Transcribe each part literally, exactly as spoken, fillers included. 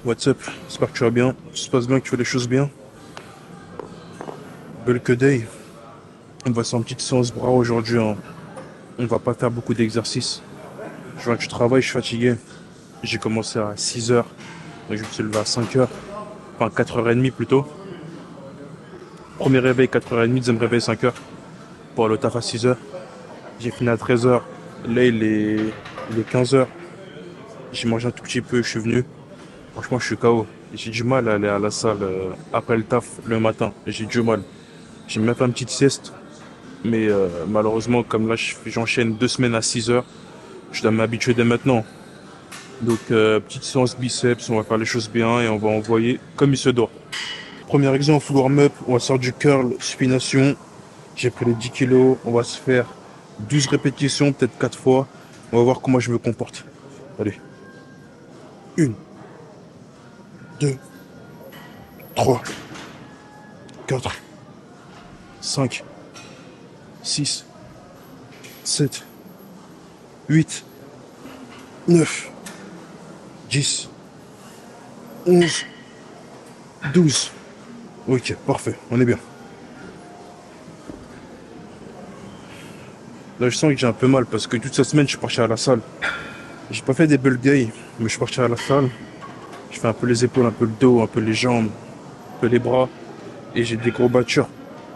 What's up? J'espère que tu vas bien. Tout se passe bien, que tu fais les choses bien. Bulk day. On va faire une petite séance bras aujourd'hui, hein. On va pas faire beaucoup d'exercices. Je vois que je travaille, je suis fatigué. J'ai commencé à six heures. Donc je me suis levé à cinq heures. Enfin quatre heures trente plutôt. Premier réveil quatre heures trente, deuxième réveil cinq heures. Pour aller au taf à six heures. J'ai fini à treize heures. Là il est, il est quinze heures. J'ai mangé un tout petit peu, je suis venu. Franchement, je suis K O. J'ai du mal à aller à la salle euh, après le taf le matin. J'ai du mal. J'ai même fait une petite sieste. Mais euh, malheureusement, comme là, je- j'enchaîne deux semaines à six heures, je dois m'habituer dès maintenant. Donc, euh, petite séance biceps, on va faire les choses bien et on va envoyer comme il se doit. Premier exemple, full warm-up, on va sortir du curl, supination. J'ai pris les dix kilos, on va se faire douze répétitions, peut-être quatre fois. On va voir comment je me comporte. Allez. Une, deux, trois, quatre, cinq, six, sept, huit, neuf, dix, onze, douze. Ok, parfait, on est bien. Là, je sens que j'ai un peu mal parce que toute cette semaine, je suis parti à la salle. J'ai pas fait des bulk days, mais je suis parti à la salle. Je fais un peu les épaules, un peu le dos, un peu les jambes, un peu les bras. Et j'ai des courbatures.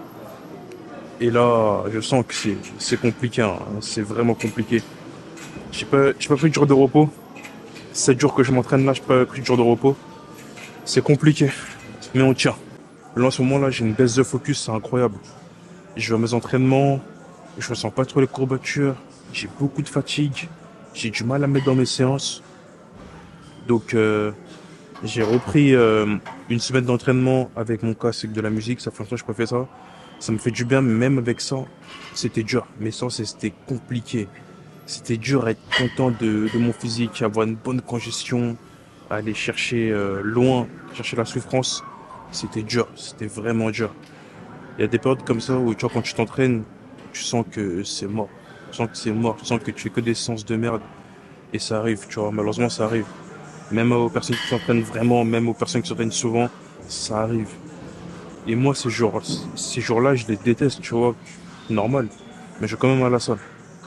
Et là, je sens que c'est, c'est compliqué, hein. C'est vraiment compliqué. J'ai pas, j'ai pas pris de jour de repos. sept jours que je m'entraîne là, j'ai pas pris de jour de repos. C'est compliqué, mais on tient. Là, en ce moment-là, j'ai une baisse de focus, c'est incroyable. Je vais à mes entraînements, je ressens pas trop les courbatures, j'ai beaucoup de fatigue, j'ai du mal à mettre dans mes séances. Donc, euh, j'ai repris euh, une semaine d'entraînement avec mon casque avec de la musique, ça fait longtemps que je pas fait ça. Ça me fait du bien, mais même avec ça, c'était dur. Mes sens, c'était compliqué. C'était dur à être content de, de mon physique, avoir une bonne congestion, aller chercher euh, loin, chercher la souffrance. C'était dur, c'était vraiment dur. Il y a des périodes comme ça où, tu vois, quand tu t'entraînes, tu sens que c'est mort. Tu sens que c'est mort, tu sens que tu fais que des séances de merde. Et ça arrive, tu vois, malheureusement, ça arrive. Même aux personnes qui s'entraînent vraiment, même aux personnes qui s'entraînent souvent, ça arrive. Et moi, ces jours, ces jours-là, je les déteste, tu vois, normal. Mais je vais quand même à la salle.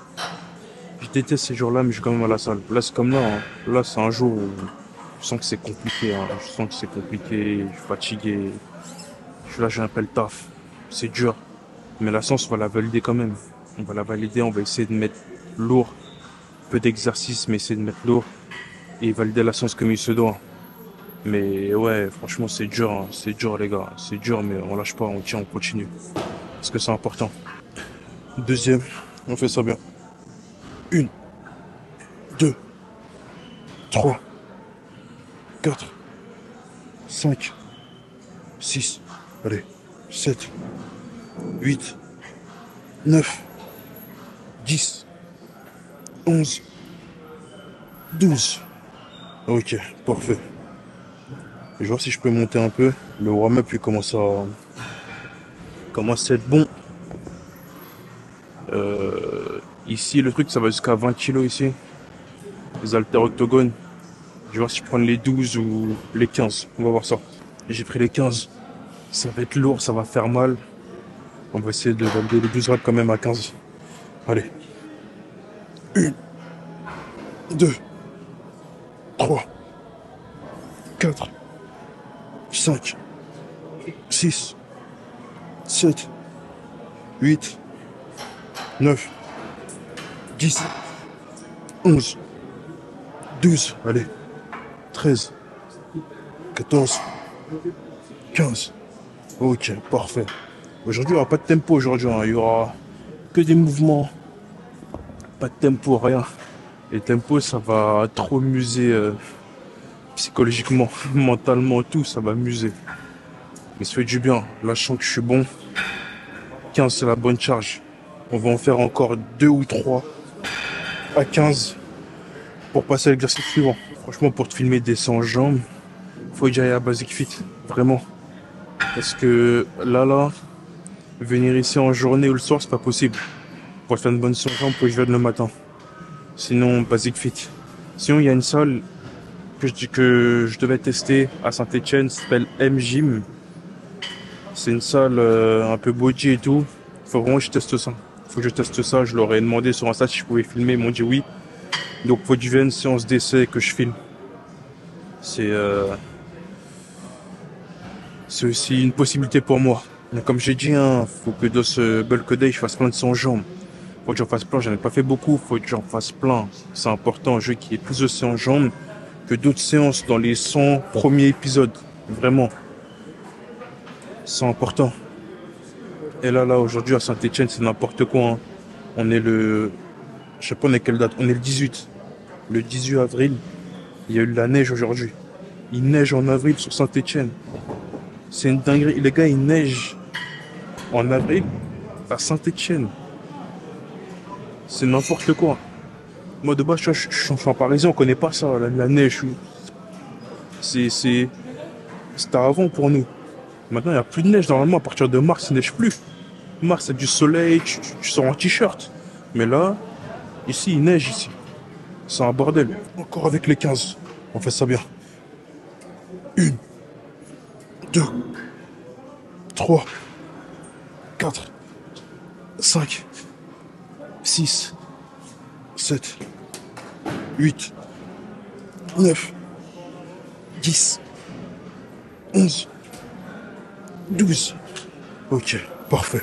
Je déteste ces jours-là, mais je vais quand même à la salle. Là, c'est comme là, hein. Là, c'est un jour où je sens que c'est compliqué, hein. Je sens que c'est compliqué, je suis fatigué. Je suis là, j'ai un peu le taf. C'est dur. Mais la séance, on va la valider quand même. On va la valider, on va essayer de mettre lourd. Peu d'exercice, mais essayer de mettre lourd. Et valider la séance comme il se doit. Mais ouais, franchement, c'est dur, hein. C'est dur, les gars. C'est dur, mais on lâche pas, on tient, on continue. Parce que c'est important. Deuxième, on fait ça bien. Une, deux, trois, quatre, cinq, six, allez, sept, huit, neuf, dix, onze, douze. Ok, parfait. Je vais voir si je peux monter un peu. Le warm-up, il commence à... commence à être bon. Euh, ici, le truc, ça va jusqu'à vingt kilos ici. Les haltères octogones. Je vais voir si je prends les douze ou les quinze. On va voir ça. J'ai pris les quinze. Ça va être lourd, ça va faire mal. On va essayer de valider les douze reps quand même à quinze. Allez. Une, deux, trois, quatre, cinq, six, sept, huit, neuf, dix, onze, douze, allez, treize, quatorze, quinze. Ok, parfait. Aujourd'hui, il n'y aura pas de tempo aujourd'hui, hein. Il y aura que des mouvements. Pas de tempo, rien. Et tempo, ça va trop muser euh, psychologiquement, mentalement, tout, ça va muser. Mais ça fait du bien. Là, je sens que je suis bon. quinze, c'est la bonne charge. On va en faire encore deux ou trois à quinze pour passer à l'exercice suivant. Franchement, pour te filmer des cent jambes, faut que j'aille à Basic Fit. Vraiment. Parce que là, là, venir ici en journée ou le soir, c'est pas possible. Pour faire une bonne séance, jambes, faut que je vienne le matin. Sinon, Basic Fit. Sinon, il y a une salle que je dis que je devais tester à Saint-Etienne s'appelle M-Gym. C'est une salle euh, un peu body et tout. Faut vraiment que je teste ça. Faut que je teste ça. Je leur ai demandé sur Insta si je pouvais filmer. Ils m'ont dit oui. Donc faut que je vienne séance d'essai que je filme. C'est euh, c'est aussi une possibilité pour moi. Mais comme j'ai dit, hein, faut que dans ce bulk day, je fasse plein de cent jambes. Faut que j'en fasse plein. J'en ai pas fait beaucoup. Faut que j'en fasse plein. C'est important. Je veux qu'il y ait plus de séances jambes que d'autres séances dans les cent premiers épisodes. Vraiment. C'est important. Et là, là, aujourd'hui, à Saint-Etienne, c'est n'importe quoi. Hein. On est le... Je sais pas on est quelle date. On est le dix-huit. Le dix-huit avril. Il y a eu de la neige aujourd'hui. Il neige en avril sur Saint-Etienne. C'est une dinguerie. Les gars, il neige en avril à Saint-Etienne. C'est n'importe quoi. Moi, de base, je, je, je suis en parisien, on connaît pas ça, la, la neige. C'est... c'est... C'était avant pour nous. Maintenant, il n'y a plus de neige. Normalement, à partir de mars, il neige plus. Mars, c'est du soleil, tu, tu, tu sors en t-shirt. Mais là, ici, il neige ici. C'est un bordel. Encore avec les quinze. On fait ça bien. Une, deux, trois, quatre, cinq, six, sept, huit, neuf, dix, onze, douze. Ok, parfait.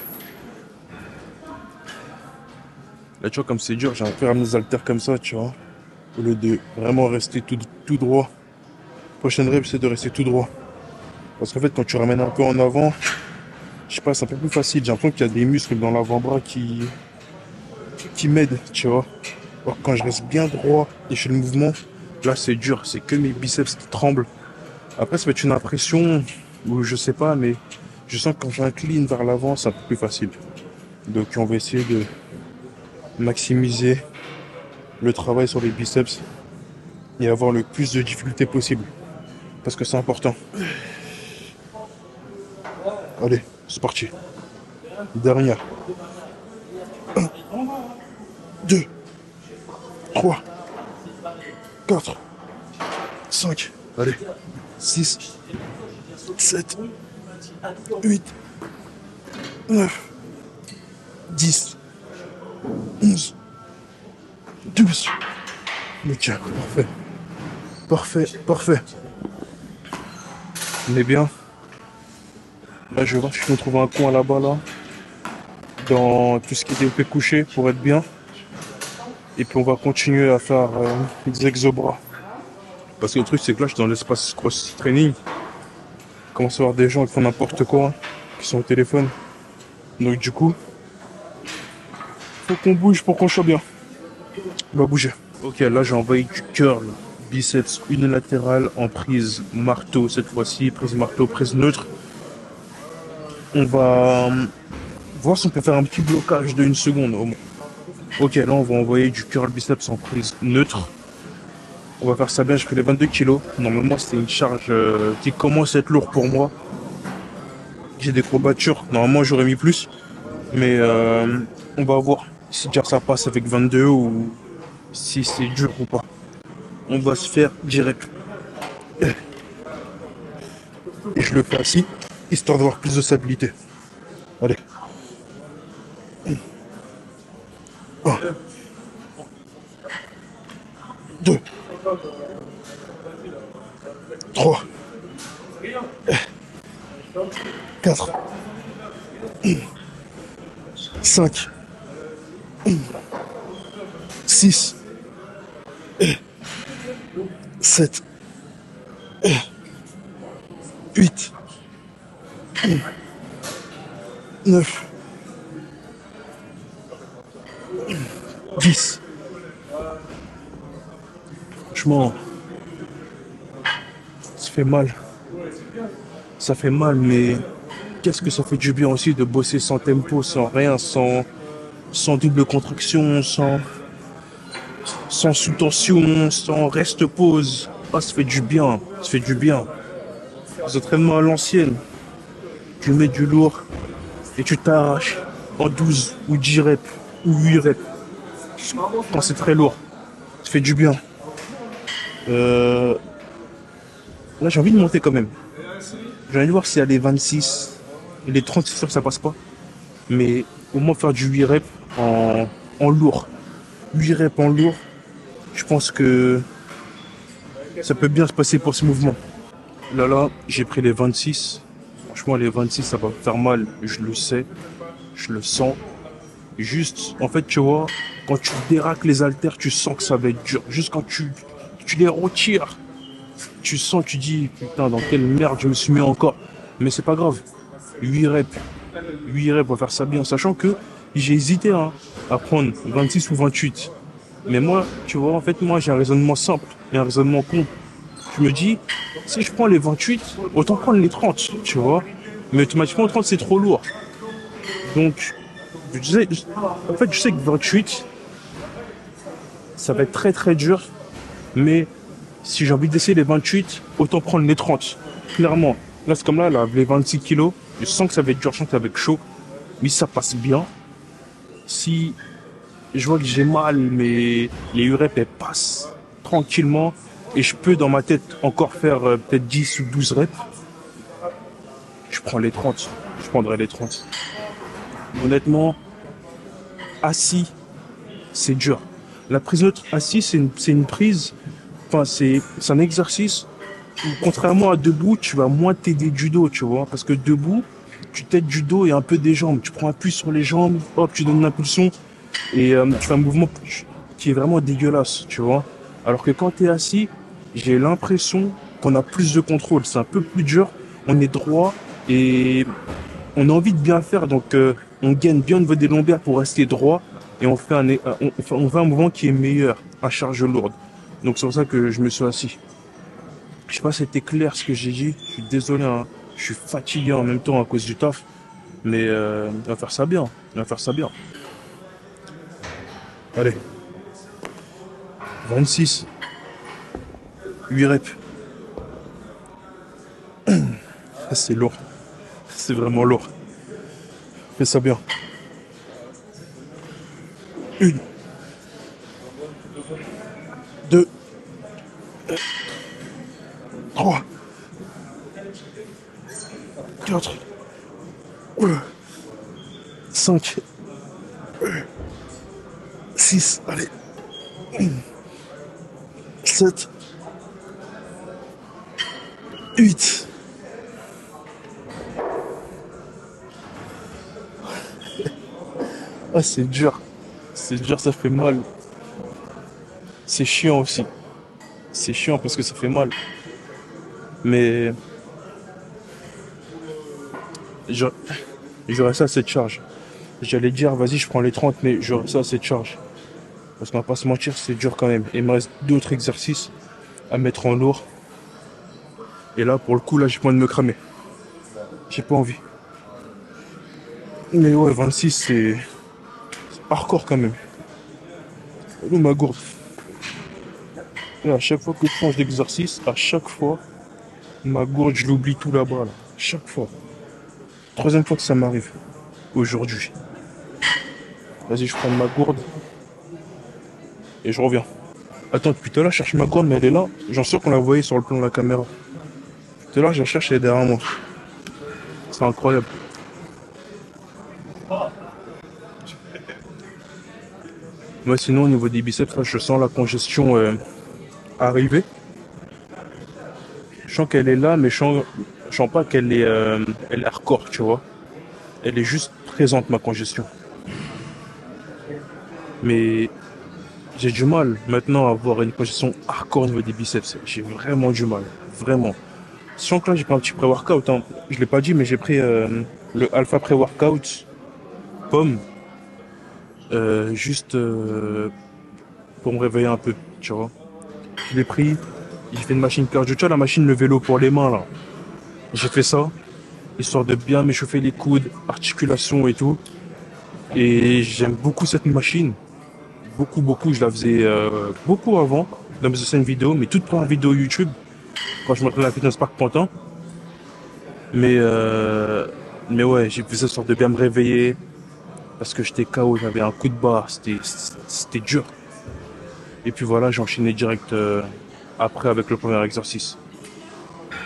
Là, tu vois, comme c'est dur, j'ai un peu ramené les haltères comme ça, tu vois. Au lieu de vraiment rester tout, tout droit. Prochaine rêve, c'est de rester tout droit. Parce qu'en fait, quand tu ramènes un peu en avant, je sais pas, c'est un peu plus facile. J'ai l'impression qu'il y a des muscles dans l'avant-bras qui, qui m'aident, tu vois. Alors, quand je reste bien droit et je fais le mouvement, là, c'est dur. C'est que mes biceps qui tremblent. Après, ça va être une impression, ou je sais pas, mais je sens que quand j'incline vers l'avant, c'est un peu plus facile. Donc, on va essayer de maximiser le travail sur les biceps et avoir le plus de difficultés possible. Parce que c'est important. Allez, c'est parti. Dernière. un, deux, trois, quatre, cinq, allez, six, sept, huit, neuf, dix, onze, douze. Le tiens, parfait. Parfait, parfait. On est bien. Là, je vais voir si je peux trouver un coin là-bas, là. Dans tout ce qui est développé couché pour être bien. Et puis, on va continuer à faire euh, les exo-bras. Parce que le truc, c'est que là, je suis dans l'espace cross training. Je commence à voir des gens qui font n'importe quoi, qui sont au téléphone. Donc, du coup, faut qu'on bouge pour qu'on soit bien. On va bouger. Ok, là, j'ai envoyé du curl. Biceps unilatéral en prise marteau cette fois-ci, prise marteau, prise neutre. On va voir si on peut faire un petit blocage de une seconde au moins. Ok, là on va envoyer du curl biceps en prise neutre. On va faire ça bien, je fais les vingt-deux kilos. Normalement c'est une charge euh, qui commence à être lourde pour moi. J'ai des courbatures, normalement j'aurais mis plus. Mais euh, on va voir si déjà ça passe avec vingt-deux ou si c'est dur ou pas. On va se faire direct. Et je le fais assis, histoire d'avoir plus de stabilité. Allez. un. deux. trois. quatre. cinq. six. sept. huit. neuf. dix. Franchement, ça fait mal. Ça fait mal, mais qu'est-ce que ça fait du bien aussi de bosser sans tempo, sans rien, sans, sans double contraction, sans, sans sous-tension, sans reste-pause. Ah, ça fait du bien, ça fait du bien. Les entraînements à l'ancienne, tu mets du lourd et tu t'arraches en douze ou dix reps ou huit reps. Quand c'est très lourd, ça fait du bien. Euh, Là, j'ai envie de monter quand même. J'ai envie de voir s'il y a les vingt-six. Et les trente, c'est sûr que ça passe pas. Mais au moins faire du huit reps en, en lourd. huit reps en lourd, je pense que ça peut bien se passer pour ce mouvement. Là, là, j'ai pris les vingt-six. Franchement, les vingt-six, ça va me faire mal. Je le sais. Je le sens. Juste, en fait, tu vois, quand tu déraques les haltères, tu sens que ça va être dur. Juste quand tu, tu les retires, tu sens, tu dis, putain, dans quelle merde je me suis mis encore. Mais c'est pas grave. huit reps. huit reps pour faire ça bien. Sachant que j'ai hésité hein, à prendre vingt-six ou vingt-huit. Mais moi, tu vois, en fait, moi, j'ai un raisonnement simple et un raisonnement con. Je me dis, si je prends les vingt-huit, autant prendre les trente, tu vois. Mais automatiquement, trente, c'est trop lourd. Donc, je sais, en fait, je sais que vingt-huit, ça va être très très dur. Mais si j'ai envie d'essayer les vingt-huit, autant prendre les trente. Clairement. Là, c'est comme là, là, les vingt-six kilos, je sens que ça va être dur, je sens que ça va être chaud. Mais ça passe bien. Si je vois que j'ai mal, mais les U R E P, elles passent tranquillement. Et je peux, dans ma tête, encore faire euh, peut-être dix ou douze reps. Je prends les trente. Je prendrai les trente. Honnêtement, assis, c'est dur. La prise neutre assis, c'est une, c'est une prise, enfin, c'est, c'est un exercice où, contrairement à debout, tu vas moins t'aider du dos, tu vois. Parce que debout, tu t'aides du dos et un peu des jambes. Tu prends appui sur les jambes, hop, tu donnes une impulsion et euh, tu fais un mouvement qui est vraiment dégueulasse, tu vois. Alors que quand tu es assis, j'ai l'impression qu'on a plus de contrôle. C'est un peu plus dur, on est droit et on a envie de bien faire. Donc, euh, on gagne bien au niveau des lombaires pour rester droit et on fait un, on, on fait un mouvement qui est meilleur à charge lourde. Donc, c'est pour ça que je me suis assis. Je sais pas si c'était clair ce que j'ai dit. Je suis désolé, hein. Je suis fatigué en même temps à cause du taf. Mais euh, on va faire ça bien. On va faire ça bien. Allez. vingt-six. huit reps. C'est lourd. C'est vraiment lourd. Fais ça bien. Une. Deux. Trois. Quatre. Cinq. Six. Allez. Sept. Huit. Ah, c'est dur. C'est dur, ça fait mal. C'est chiant aussi. C'est chiant parce que ça fait mal. Mais j'aurais j'aurais ça à cette charge. J'allais dire, vas-y, je prends les trente, mais j'aurais ça à cette charge. Parce qu'on va pas se mentir, c'est dur quand même. Et il me reste d'autres exercices à mettre en lourd. Et là, pour le coup, là, j'ai pas envie de me cramer. J'ai pas envie. Mais ouais, vingt-six, c'est c'est hardcore quand même. Où ma gourde? Et à chaque fois que je change d'exercice, à chaque fois, ma gourde, je l'oublie tout là-bas, là. Chaque fois. Troisième fois que ça m'arrive. Aujourd'hui. Vas-y, je prends ma gourde. Et je reviens. Attends, depuis tout à l'heure, je cherche ma gourde, mais elle est là. J'en suis sûr qu'on la voyait sur le plan de la caméra. Tout à l'heure, je la cherche, elle est derrière moi. C'est incroyable. Moi, sinon, au niveau des biceps, là, je sens la congestion euh, arriver. Je sens qu'elle est là, mais je sens, je sens pas qu'elle est, euh, elle est hardcore, tu vois. Elle est juste présente, ma congestion. Mais j'ai du mal maintenant à avoir une congestion hardcore au niveau des biceps. J'ai vraiment du mal. Vraiment. Sachant que là, j'ai pris un petit pré-workout. Hein. Je l'ai pas dit, mais j'ai pris euh, le Alpha Pré-Workout pomme. Euh, juste euh, pour me réveiller un peu, tu vois. Je l'ai pris. J'ai fait une machine cardio. Tu vois, la machine, le vélo pour les mains, là. J'ai fait ça. Histoire de bien m'échauffer les coudes, articulations et tout. Et j'aime beaucoup cette machine. Beaucoup, beaucoup. Je la faisais euh, beaucoup avant. Dans mes anciennes vidéos, mais toute première vidéo YouTube. Quand je m'entraînais à la Fitness Park Pantin. Mais, euh, mais ouais, j'ai fait ça histoire de bien me réveiller. Parce que j'étais K O, j'avais un coup de barre. C'était, c'était dur. Et puis voilà, j'ai enchaîné direct euh, après avec le premier exercice.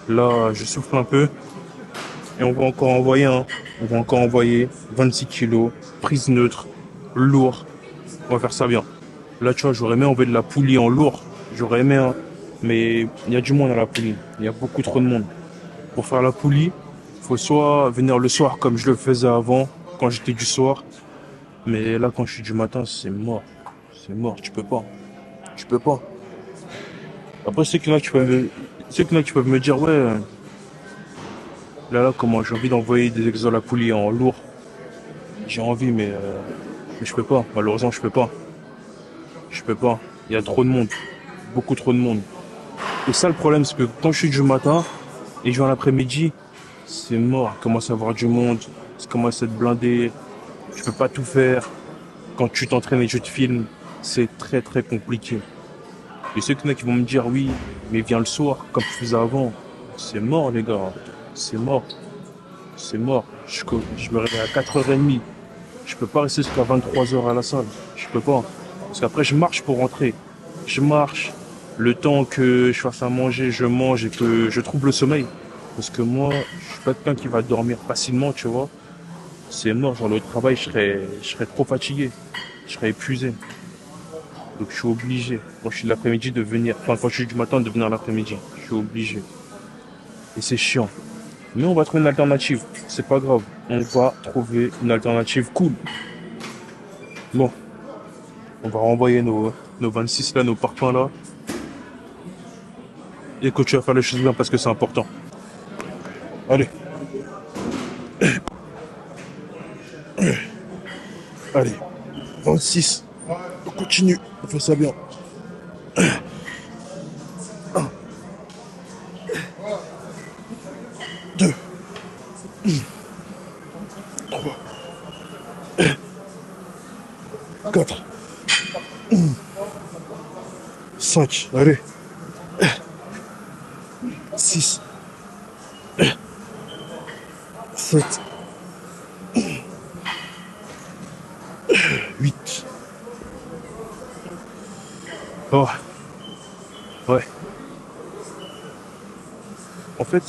Là, je souffle un peu et on va encore envoyer un. On va encore envoyer vingt-six kilos, prise neutre, lourd. On va faire ça bien. Là, tu vois, j'aurais aimé enlever de la poulie en lourd. J'aurais aimé, hein. Mais il y a du monde à la poulie. Il y a beaucoup trop de monde. Pour faire la poulie, faut soit venir le soir comme je le faisais avant, quand j'étais du soir. Mais là, quand je suis du matin, c'est mort. C'est mort, tu peux pas. Tu peux pas. Après, c'est qu'il y en a qui peuvent, c'est qu'il y en a qui peuvent me dire, ouais, euh, là, là, comment j'ai envie d'envoyer des exos à la poulie en lourd. J'ai envie, mais, euh, mais je peux pas. Malheureusement, je peux pas. Je peux pas. Il y a trop de monde. Beaucoup trop de monde. Et ça, le problème, c'est que quand je suis du matin et je vais en l'après-midi, c'est mort. Il commence à y avoir du monde. Ça commence à être blindé. Je peux pas tout faire. Quand tu t'entraînes et je te filme, c'est très très compliqué. Et ceux qui vont me dire oui, mais viens le soir, comme tu faisais avant. C'est mort, les gars. C'est mort. C'est mort. Je, je me réveille à quatre heures trente. Je peux pas rester jusqu'à vingt-trois heures à la salle. Je peux pas. Parce qu'après, je marche pour rentrer. Je marche. Le temps que je fasse à manger, je mange et que je trouve le sommeil. Parce que moi, je suis pas quelqu'un qui va dormir facilement, tu vois. C'est mort. Genre, le travail, je serais, je serais trop fatigué. Je serais épuisé. Donc, je suis obligé, quand je suis de l'après-midi, de venir. Enfin, quand je suis du matin, de venir l'après-midi. Je suis obligé. Et c'est chiant. Mais on va trouver une alternative. C'est pas grave. On va trouver une alternative cool. Bon. On va renvoyer nos, nos vingt-six là, nos parpaings là. Et que tu vas faire les choses bien parce que c'est important. Allez. Allez. vingt-six. On continue. On fait ça bien. un. deux. trois. quatre. cinq. Allez. six. sept. huit. Oh. Ouais. En fait,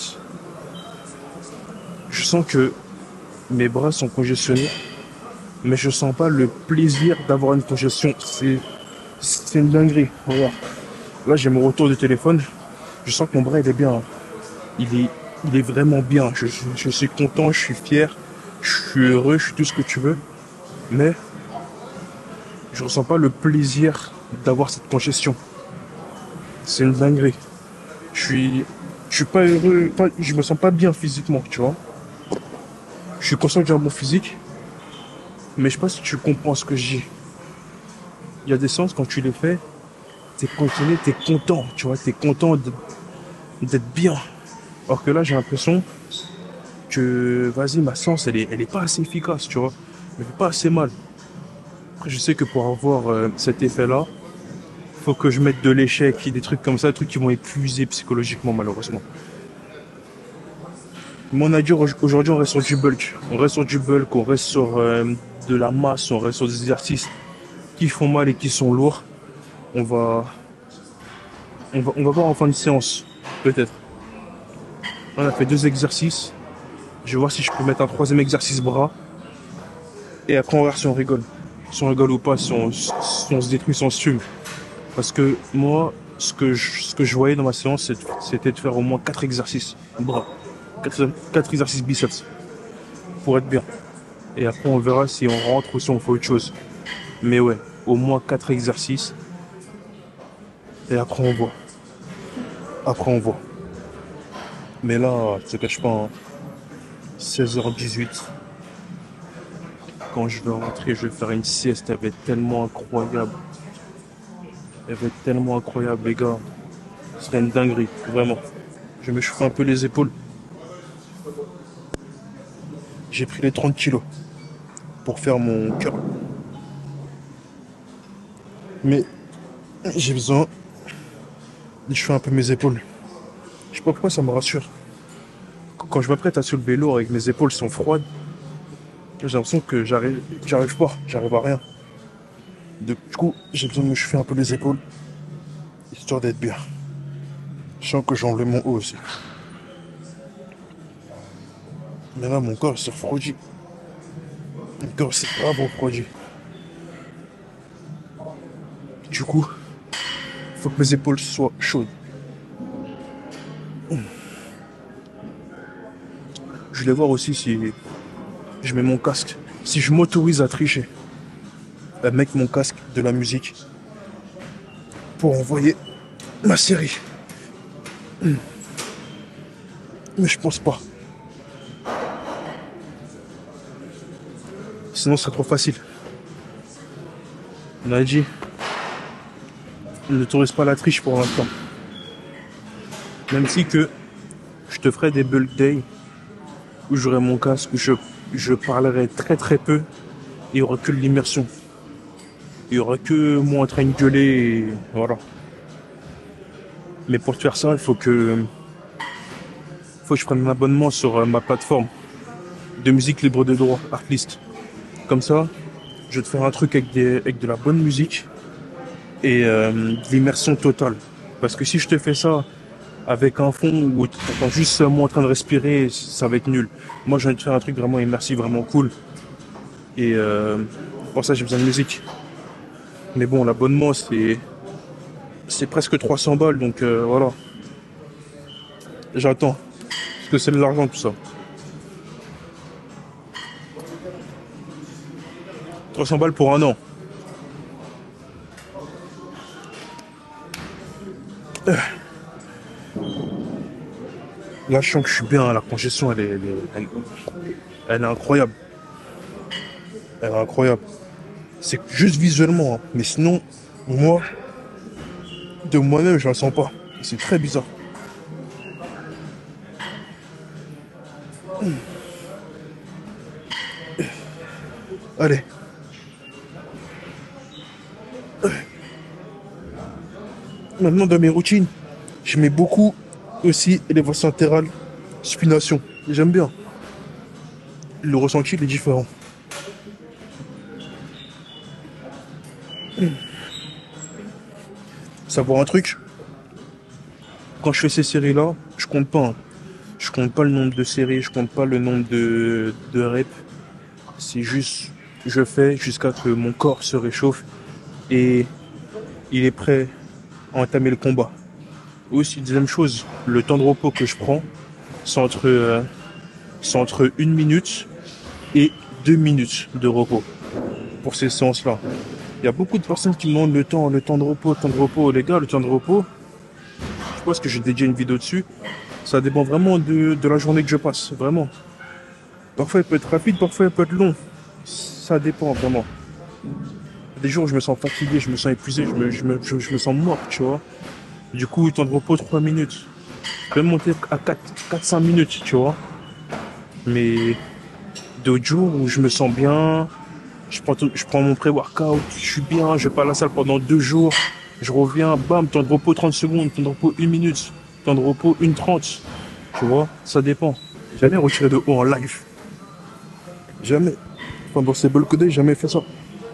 je sens que mes bras sont congestionnés, mais je sens pas le plaisir d'avoir une congestion. C'est, c'est une dinguerie. Regarde. Là, j'ai mon retour de téléphone. Je sens que mon bras, il est bien. Il est, il est vraiment bien. Je, je, je suis content, je suis fier, je suis heureux, je suis tout ce que tu veux. Mais je ressens pas le plaisir d'avoir cette congestion. C'est une dinguerie. Je suis, je suis pas heureux, pas, je me sens pas bien physiquement, tu vois. Je suis conscient que j'ai un bon physique, mais je sais pas si tu comprends ce que je dis. Il y a des séances, quand tu les fais, t'es conditionné, t'es content, tu vois, t'es content de- d'être bien. Alors que là, j'ai l'impression que, vas-y, ma séance, elle est, elle est pas assez efficace, tu vois. Elle fait pas assez mal. Après, je sais que pour avoir euh, cet effet-là, faut que je mette de l'échec et des trucs comme ça, des trucs qui vont épuiser psychologiquement, malheureusement. Mais on a dit aujourd'hui, on reste sur du bulk. On reste sur du bulk, on reste sur euh, de la masse, on reste sur des exercices qui font mal et qui sont lourds. On va, on va, on va voir en fin de séance, peut-être. On a fait deux exercices. Je vais voir si je peux mettre un troisième exercice bras. Et après, on va voir si on rigole. Si on rigole ou pas, si on, si on se détruit, si on se fume. Parce que moi, ce que je, ce que je voyais dans ma séance, c'était de faire au moins quatre exercices bras. Quatre, quatre exercices biceps. Pour être bien. Et après, on verra si on rentre ou si on fait autre chose. Mais ouais, au moins quatre exercices. Et après, on voit. Après, on voit. Mais là, je te cache pas, hein, seize heures dix-huit. Quand je vais rentrer, je vais faire une sieste. Elle va être tellement incroyable. Elle va être tellement incroyable, les gars. Ce serait une dinguerie, vraiment. Je me chauffe un peu les épaules. J'ai pris les trente kilos pour faire mon cœur. Mais j'ai besoin de chauffer un peu mes épaules. Je sais pas pourquoi ça me rassure. Quand je m'apprête à soulever lourd et que mes épaules sont froides, j'ai l'impression que j'arrive, j'arrive pas, j'arrive à rien. Du coup, j'ai besoin de me chauffer un peu les épaules, histoire d'être bien. Je sens que j'enlève mon haut aussi. Mais là, mon corps s'est refroidi. Mon corps s'est grave refroidi. Du coup, faut que mes épaules soient chaudes. Je voulais voir aussi si je mets mon casque. Si je m'autorise à tricher. À mettre mon casque de la musique. Pour envoyer ma série. Mais je pense pas. Sinon, ce serait trop facile. On a dit, ne t'autorise pas la triche pour l'instant. Même si que je te ferai des bulk days où j'aurai mon casque, où je, je parlerai très très peu. Et il n'y aura que l'immersion. Il n'y aura que moi en train de gueuler et voilà. Mais pour faire ça, il faut que, faut que je prenne un abonnement sur ma plateforme de musique libre de droit, Artlist. Comme ça, je vais te faire un truc avec, des, avec de la bonne musique et euh, de l'immersion totale. Parce que si je te fais ça avec un fond où tu entends juste moi en train de respirer, ça va être nul. Moi, je viens de faire un truc vraiment immersif, vraiment cool. Et euh, pour ça, j'ai besoin de musique. Mais bon, l'abonnement, c'est c'est presque trois cents balles, donc euh, voilà. J'attends. Parce que c'est de l'argent, tout ça. trois cents balles pour un an. Euh. Là, je sens que je suis bien. La congestion, elle est, elle est, elle, elle est incroyable. Elle est incroyable. C'est juste visuellement. Hein. Mais sinon, moi, de moi-même, je la sens pas. C'est très bizarre. Allez. Maintenant, dans mes routines, je mets beaucoup aussi élévation latérale, supination. J'aime bien. Le ressenti, il est différent. Savoir un truc, quand je fais ces séries-là, je compte pas. Hein. Je compte pas le nombre de séries, je compte pas le nombre de, de reps. C'est juste, je fais jusqu'à ce que mon corps se réchauffe et il est prêt à entamer le combat. Aussi, deuxième chose, le temps de repos que je prends, c'est entre, euh, c'est entre une minute et deux minutes de repos pour ces séances-là. Il y a beaucoup de personnes qui me demandent le temps, le temps de repos, le temps de repos. Les gars, le temps de repos, je pense que j'ai dédié une vidéo dessus. Ça dépend vraiment de, de la journée que je passe, vraiment. Parfois, il peut être rapide, parfois, il peut être long. Ça dépend, vraiment. Des jours où je me sens fatigué, je me sens épuisé, je me, je me, je, je me sens mort, tu vois. Du coup, temps de repos, trois minutes. Je peux même monter à quatre à cinq minutes, tu vois. Mais d'autres jours où je me sens bien, je prends, tout, je prends mon pré-workout, je suis bien, je vais pas à la salle pendant deux jours, je reviens, bam, temps de repos trente secondes, temps de repos une minute, temps de repos une trente. Tu vois, ça dépend. Jamais retiré de haut en live. Jamais. Pendant ces bulk days, jamais fait ça.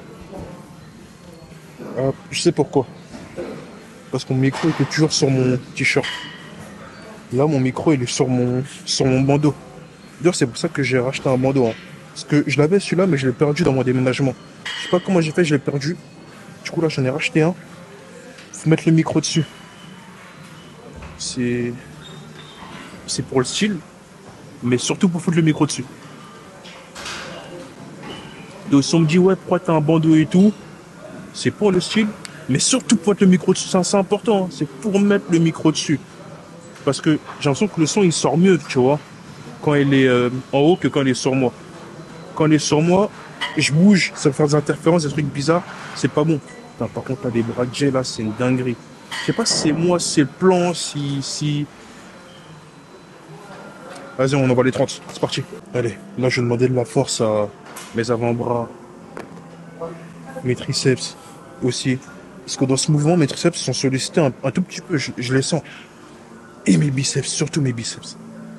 Euh, je sais pourquoi. Parce que mon micro était toujours sur mon t-shirt. Là, mon micro, il est sur mon, sur mon bandeau. D'ailleurs, c'est pour ça que j'ai racheté un bandeau. Hein. Parce que je l'avais celui-là, mais je l'ai perdu dans mon déménagement. Je sais pas comment j'ai fait, je l'ai perdu. Du coup, là, j'en ai racheté un. Faut mettre le micro dessus. C'est... C'est pour le style, mais surtout pour foutre le micro dessus. Donc, si on me dit, ouais, pourquoi t'as un bandeau et tout, c'est pour le style, mais surtout pour mettre le micro dessus. C'est important, hein. C'est pour mettre le micro dessus. Parce que j'ai l'impression que le son, il sort mieux, tu vois, quand il est euh, en haut que quand il est sur moi. Quand il est sur moi, je bouge, ça me fait des interférences, des trucs bizarres, c'est pas bon. Putain, par contre, là, les bras de Jay, là, c'est une dinguerie. Je sais pas si c'est moi, si c'est le plan, si... si... Vas-y, on envoie les trente, c'est parti. Allez, là, je vais demander de la force à mes avant-bras, mes triceps aussi. Parce que dans ce mouvement, mes triceps sont sollicités un, un tout petit peu, je, je les sens. Et mes biceps, surtout mes biceps.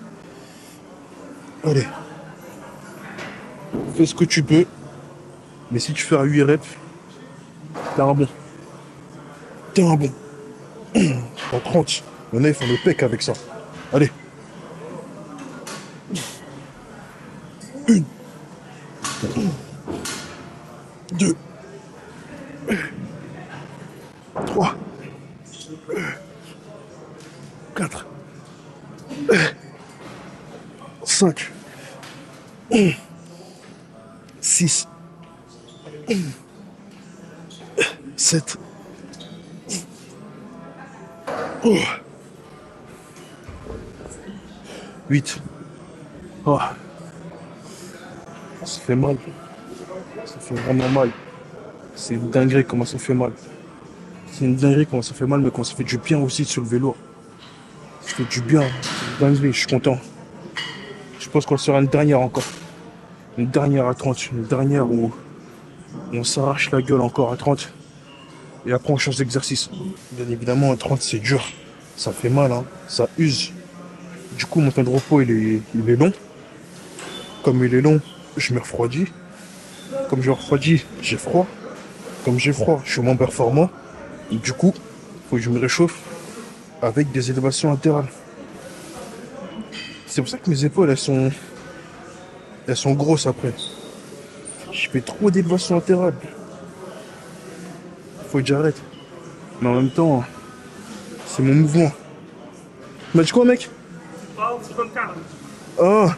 Allez. Fais ce que tu peux. Mais si tu fais à huit reps, t'es un bon. T'es un bon. En trente. Il y en a, ils font le pec avec ça. Allez. deux, trois, quatre, cinq, six, sept, huit. Oh. Ça fait mal. Ça fait vraiment mal. C'est une dinguerie comment ça fait mal. C'est une dinguerie comment ça fait mal, mais comment ça fait du bien aussi de soulever lourd. Ça fait du bien. C'est une dinguerie, je suis content. Je pense qu'on sera une dernière encore. Une dernière à trente. Une dernière où on s'arrache la gueule encore à trente. Et après on change d'exercice. Bien évidemment, à trente c'est dur. Ça fait mal, hein. Ça use. Du coup, mon temps de repos, il est, il est long. Comme il est long, je me refroidis. Comme je me refroidis, j'ai froid. Comme j'ai froid, je suis moins performant. Et du coup, il faut que je me réchauffe avec des élévations latérales. C'est pour ça que mes épaules, elles sont, elles sont grosses après. Je fais trop d'élévations latérales. Faut que j'arrête. Mais en même temps, c'est mon mouvement. Tu m'as dit quoi, mec? Ah,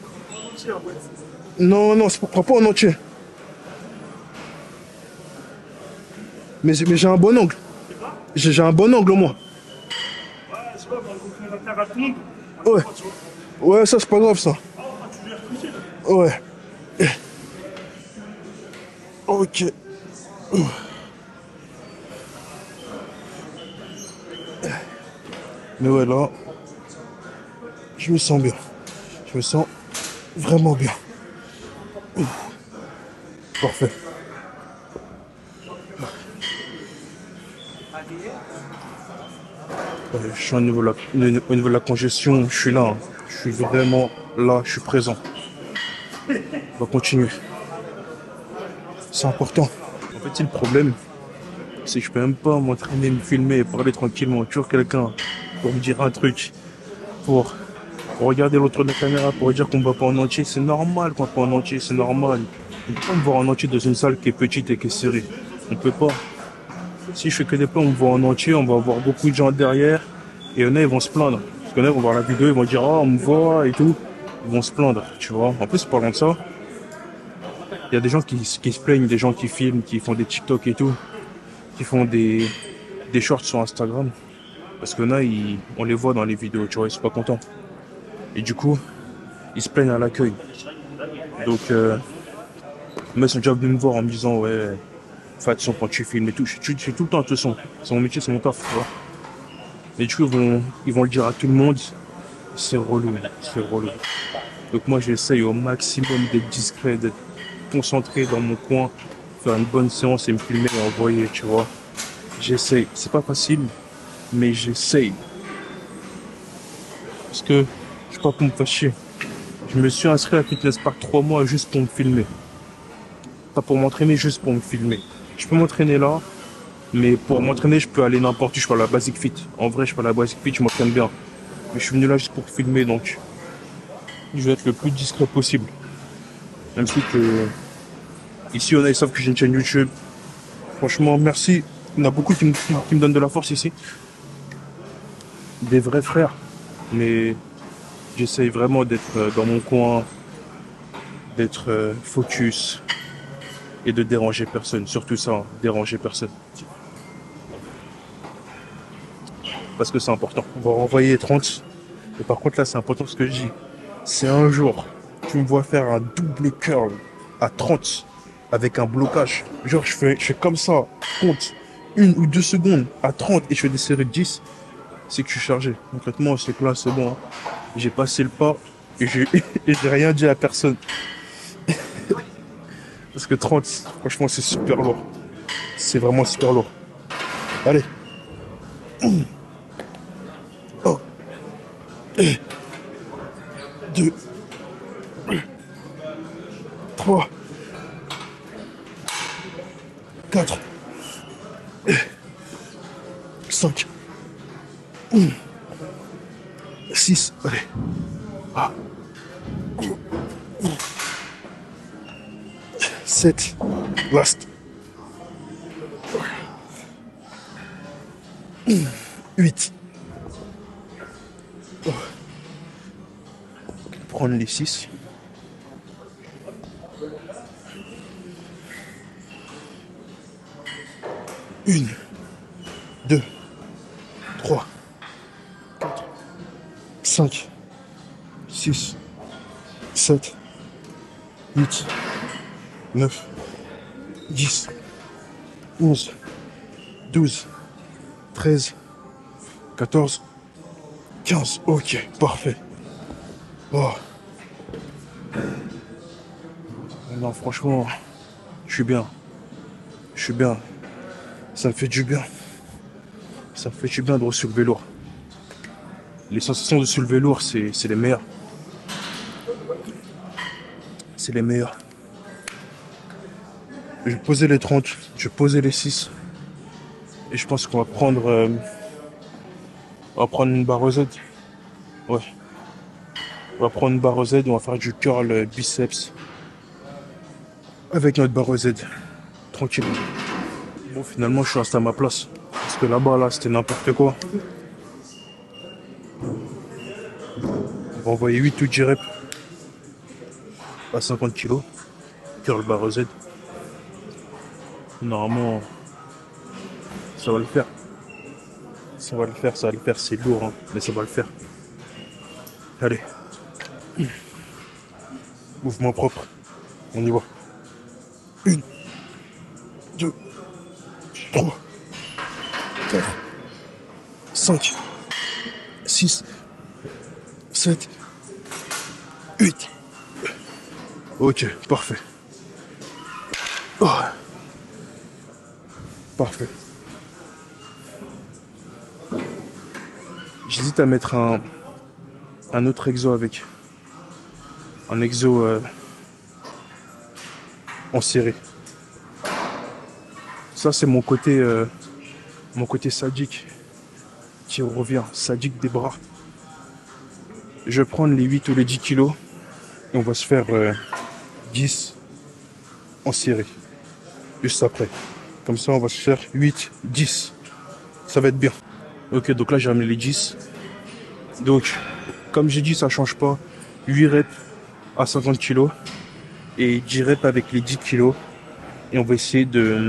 non, non, c'est pas, pas en entier. Mais, j'ai- mais j'ai un bon angle. J'ai j'ai un bon angle au moins. Ouais. Ouais, ça c'est pas grave ça. Ouais. Ok. Mais ouais, là, je me sens bien. Je me sens vraiment bien. Parfait. Ouais, je suis au niveau, de la, au niveau de la congestion, je suis là. Hein. Je suis vraiment là, je suis présent. On va continuer. C'est important. En fait, c'est le problème, c'est que je peux même pas m'entraîner, me filmer et parler tranquillement. Toujours quelqu'un pour me dire un truc, pour regarder l'autre de la caméra, pour dire qu'on ne va pas en entier. C'est normal qu'on va pas en entier, c'est normal. On peut pas me voir en entier dans une salle qui est petite et qui est serrée. On peut pas. Si je fais que des plans, on me voit en entier, on va avoir beaucoup de gens derrière. Et il y en a, ils vont se plaindre. Parce qu'il y en a, ils vont voir la vidéo, ils vont dire, oh, on me voit et tout. Ils vont se plaindre, tu vois. En plus, parlant de ça, il y a des gens qui, qui se plaignent, des gens qui filment, qui font des TikTok et tout, qui font des, des shorts sur Instagram. Parce qu'il y en a, ils, on les voit dans les vidéos, tu vois, ils sont pas contents. Et du coup, ils se plaignent à l'accueil. Donc, euh, moi, ils sont déjà venus me voir en me disant, ouais, fais attention quand tu filmes et tout. Je suis tout le temps attention. C'est mon métier, c'est mon taf, tu vois. Et du coup, ils vont, ils vont le dire à tout le monde. C'est relou, c'est relou. Donc moi, j'essaye au maximum d'être discret, d'être concentré dans mon coin, faire une bonne séance et me filmer et envoyer, tu vois. J'essaye. C'est pas facile, mais j'essaye. Parce que, je sais pas pour me faire chier. Je me suis inscrit à Fitness Park trois mois juste pour me filmer. Pas pour m'entraîner, juste pour me filmer. Je peux m'entraîner là, mais pour m'entraîner, je peux aller n'importe où. Je peux à la Basic Fit. En vrai, je peux à la Basic Fit, je m'entraîne bien. Mais je suis venu là juste pour filmer, donc je vais être le plus discret possible. Même si que ici, on a, ils savent que j'ai une chaîne YouTube. Franchement, merci. Il y en a beaucoup qui me, qui me donnent de la force ici. Des vrais frères. Mais j'essaye vraiment d'être dans mon coin, d'être focus et de déranger personne. Surtout ça, hein, déranger personne. Parce que c'est important. On va renvoyer trente. Et par contre, là, c'est important ce que je dis. C'est un jour, tu me vois faire un double curl à trente avec un blocage. Genre, je fais, je fais comme ça, compte une ou deux secondes à trente et je fais des séries de dix. C'est que je suis chargé. Concrètement, c'est que là, c'est bon. Hein. J'ai passé le pas et j'ai, et j'ai rien dit à personne. Parce que trente, franchement, c'est super lourd. C'est vraiment super lourd. Allez. un, deux, trois, quatre, cinq, six, allez. Ah. sept, last. huit. Oh. Prendre les six. Une, deux, trois, quatre, cinq, six, sept, huit, neuf, dix, onze, douze, treize, quatorze, quinze. Ok, parfait. Oh. Non, franchement, je suis bien. Je suis bien. Ça me fait du bien. Ça me fait du bien de soulever lourd. Les sensations de soulever lourd, c'est c'est les meilleures. C'est les meilleures. Je vais poser les trente, je vais poser les six. Et je pense qu'on va prendre... Euh, on va prendre une barre O Z. Ouais. On va prendre une barre O Z, on va faire du curl biceps. Avec notre barre O Z. Tranquille. Bon, finalement, je suis resté à ma place. Parce que là-bas, là, c'était n'importe quoi. On va envoyer huit ou dix reps à cinquante kilos. Curl barre O Z. Normalement, ça va le faire. Ça va le faire, ça va le faire. C'est lourd, hein, mais ça va le faire. Allez. Mouvement propre. On y va. Une, deux, trois, quatre, cinq, six, sept, huit. Ok, parfait. Oh. Parfait. J'hésite à mettre un, un autre exo avec. Un exo euh, en série. Ça, c'est mon côté, euh, mon côté sadique qui revient. Sadique des bras. Je vais prendre les huit ou les dix kilos et on va se faire euh, dix en série. Juste après. Comme ça, on va se faire huit, dix. Ça va être bien. Ok, donc là, j'ai ramené les dix. Donc, comme j'ai dit, ça change pas. huit reps à cinquante kilos. Et dix reps avec les dix kilos. Et on va essayer de,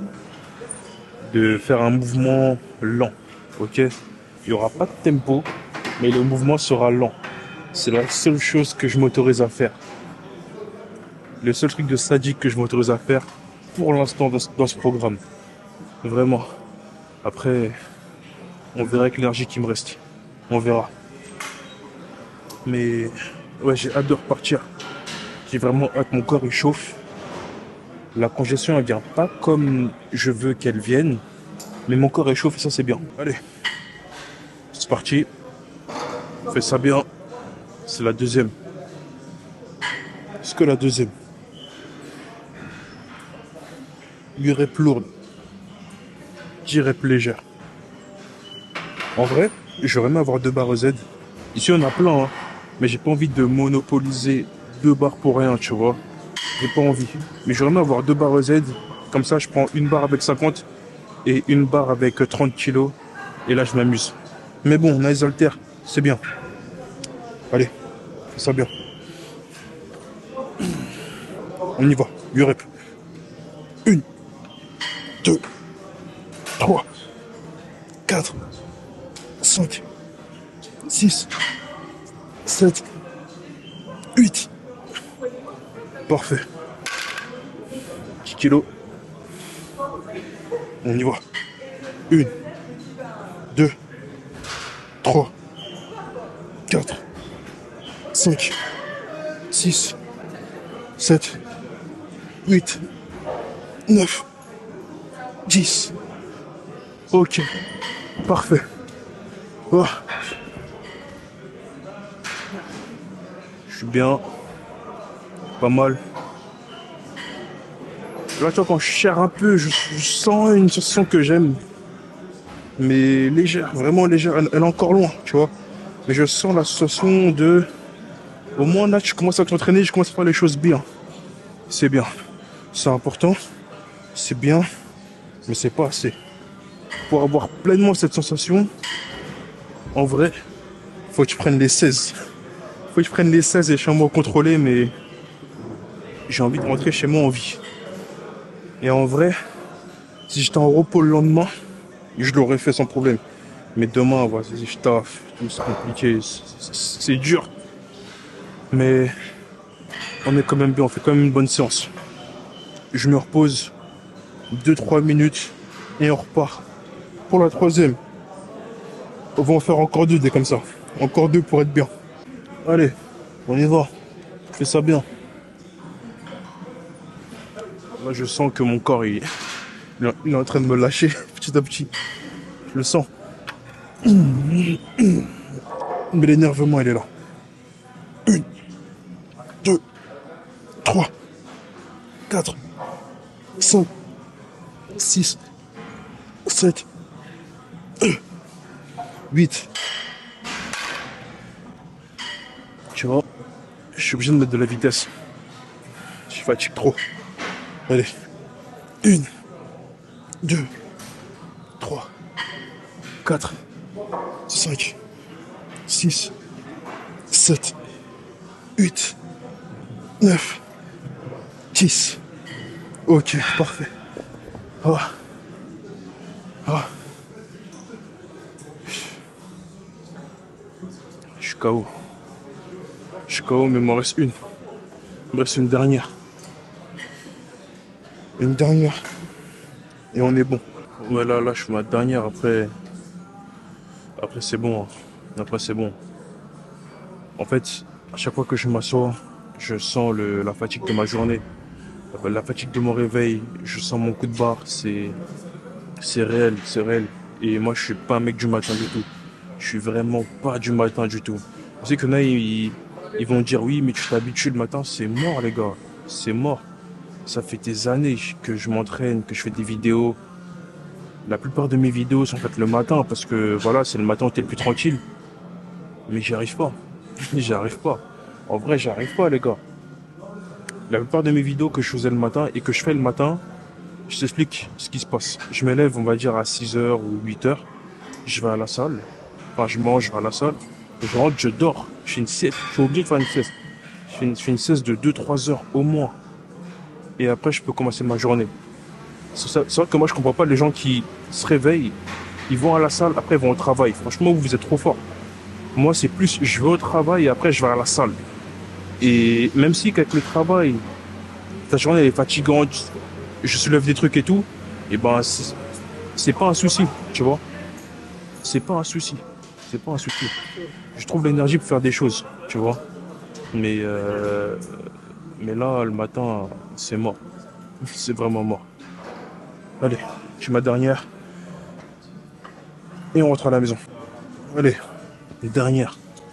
de faire un mouvement lent. Ok? Il n'y aura pas de tempo, mais le mouvement sera lent. C'est la seule chose que je m'autorise à faire. Le seul truc de sadique que je m'autorise à faire pour l'instant dans, dans ce programme. Vraiment. Après, on verra avec l'énergie qui me reste. On verra. Mais ouais, j'ai hâte de repartir. J'ai vraiment hâte, mon corps il chauffe. La congestion elle vient pas comme je veux qu'elle vienne. Mais mon corps est chauffe et ça c'est bien. Allez. C'est parti. On fait ça bien. C'est la deuxième. C'est que la deuxième. huit reps lourdes. dix reps légères. En vrai, j'aurais aimé avoir deux barres Z. Ici, on a plein, hein. Mais j'ai pas envie de monopoliser deux barres pour rien, tu vois. J'ai pas envie. Mais j'aurais aimé avoir deux barres Z. Comme ça, je prends une barre avec cinquante et une barre avec trente kilos. Et là, je m'amuse. Mais bon, on a les haltères. C'est bien. Allez, fais ça bien. On y va. huit reps. un, deux, trois, quatre, cinq, six, sept, huit. Parfait. dix kilos. On y va. un, deux, trois, quatre, cinq, six, sept, huit, neuf, dix. Ok. Parfait. Oh. Je suis bien. Pas mal. Là, tu vois, quand je serre un peu, je, je sens une sensation que j'aime. Mais légère, vraiment légère. Elle, elle est encore loin, tu vois. Mais je sens la sensation de... Au moins, là, tu commences à t'entraîner, je commence à faire les choses bien. C'est bien. C'est important, c'est bien, mais c'est pas assez. Pour avoir pleinement cette sensation, en vrai, faut que tu prennes les seize. Faut que je prenne les seize et chambre contrôlée, mais j'ai envie de rentrer chez moi en vie. Et en vrai, si j'étais en repos le lendemain, je l'aurais fait sans problème. Mais demain, vas-y, je taffe, tout c'est compliqué, c'est dur. Mais on est quand même bien, on fait quand même une bonne séance. Je me repose deux trois minutes et on repart pour la troisième. On va en faire encore deux des comme ça. Encore deux pour être bien. Allez, on y va. Fais ça bien. Là, je sens que mon corps, il, il est en train de me lâcher petit à petit. Je le sens. Mais l'énervement, il est là. Une, deux, trois, quatre, cinq, six, sept, huit. Tu vois, je suis obligé de mettre de la vitesse. Je fatigue trop. Allez. Une, deux, trois, quatre, cinq, six, sept, huit, neuf, dix. Ok, parfait. Oh. Oh. Je suis K O. Je suis K O, mais il m'en reste une. Il me reste une dernière. Une dernière. Et on est bon. Ouais, là, là, je fais ma dernière. Après, après c'est bon. Hein. Après, c'est bon. En fait, à chaque fois que je m'assois, je sens le, la fatigue de ma journée. La fatigue de mon réveil, je sens mon coup de barre. C'est, c'est réel, c'est réel. Et moi, je suis pas un mec du matin du tout. Je suis vraiment pas du matin du tout. Tu sais qu'il y en a, ils, ils vont dire oui, mais tu t'habitues le matin. C'est mort, les gars. C'est mort. Ça fait des années que je m'entraîne, que je fais des vidéos. La plupart de mes vidéos sont faites le matin parce que voilà, c'est le matin où t'es le plus tranquille. Mais j'y arrive pas. J'y arrive pas. En vrai, j'y arrive pas, les gars. La plupart de mes vidéos que je faisais le matin et que je fais le matin, je t'explique ce qui se passe. Je me lève, on va dire, à six heures ou huit heures. Je vais à la salle. Enfin, je mange, je vais à la salle. Je rentre, je dors. Je fais une sieste. Je suis obligé de faire une sieste. Je fais une, je fais une sieste de deux trois heures au moins. Et après, je peux commencer ma journée. C'est, ça, c'est vrai que moi, je comprends pas les gens qui se réveillent, ils vont à la salle, après ils vont au travail. Franchement, vous êtes trop forts. Moi, c'est plus, je vais au travail et après, je vais à la salle. Et même si, avec le travail, ta journée elle est fatigante, je soulève des trucs et tout, et ben, c'est, c'est pas un souci, tu vois. C'est pas un souci. C'est pas un souci. Je trouve l'énergie pour faire des choses, tu vois. Mais, euh, mais là, le matin, c'est mort. C'est vraiment mort. Allez, je fais ma dernière. Et on rentre à la maison. Allez, les dernières.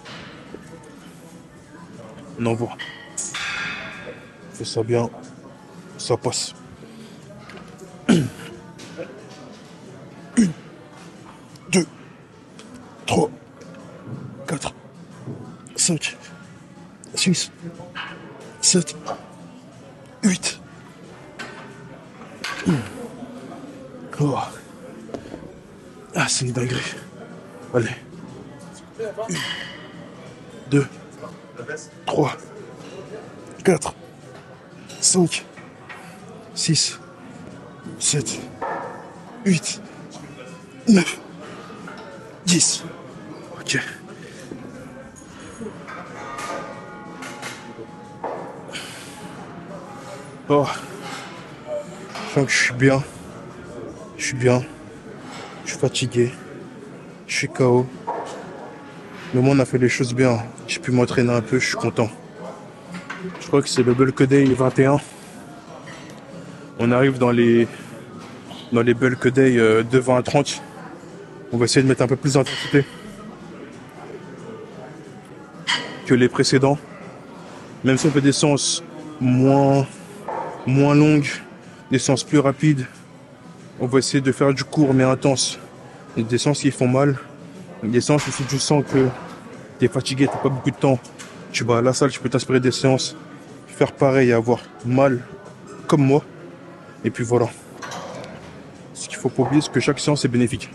On envoie. Fais ça bien. Ça passe. Une, deux, trois, quatre, cinq, six, sept, huit. Oh. Ah, c'est une dinguerie. Allez. Une, deux, trois, quatre, cinq, six, sept, huit, neuf, dix. Ok. Oh. Je sens que je suis bien. Je suis bien. Je suis fatigué. Je suis K O. Mais moi, on a fait les choses bien. J'ai pu m'entraîner un peu, je suis content. Je crois que c'est le Bulk Day vingt et un. On arrive dans les dans les Bulk Day de vingt à trente. On va essayer de mettre un peu plus d'intensité que les précédents. Même si on fait des séances moins, moins longues, des séances plus rapides, on va essayer de faire du court mais intense. Il y a des séances qui font mal. Il y a des séances où si tu sens que tu es fatigué, tu n'as pas beaucoup de temps, tu vas à la salle, tu peux t'inspirer des séances, faire pareil et avoir mal comme moi. Et puis voilà. Ce qu'il faut pas oublier, c'est que chaque séance est bénéfique.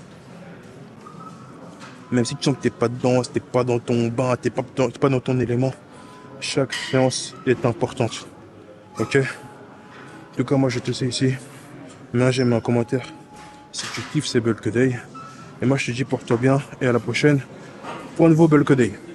Même si tu sens que t'es pas dedans, t'es pas dans ton bain, t'es pas, dans- t'es pas dans ton élément, chaque séance est importante. Ok? En tout cas, moi, je te sais ici. Mets un j'aime, un commentaire si tu kiffes ces Bulk Day. Et moi, je te dis porte-toi bien et à la prochaine pour un nouveau Bulk Day.